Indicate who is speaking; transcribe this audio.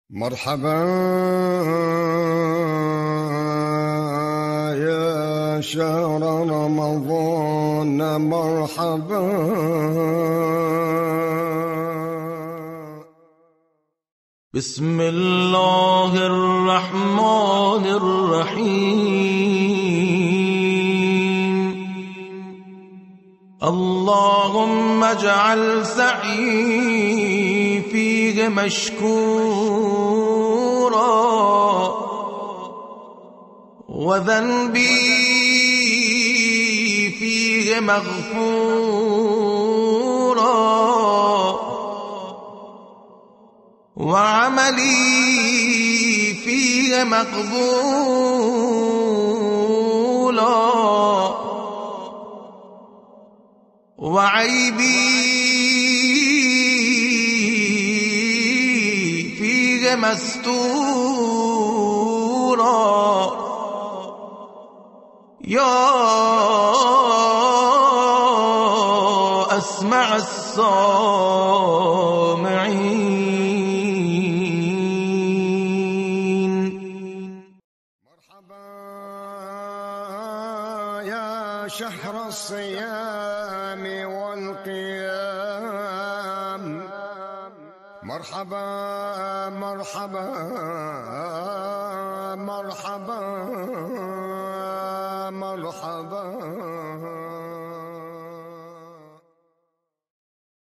Speaker 1: مرحبا يا شهر رمضان، مرحبا.
Speaker 2: بسم الله الرحمن الرحيم. اللهم اجعل سعي فيه مشكورا، وذنبي فيه مغفورا، وعملي فيه مقبولا، وعيبي فيه مستورا، يا أسمع السامعين.
Speaker 1: مرحبا يا شهر الصيام والقيام، مرحبا مرحبا مرحبا مرحبا.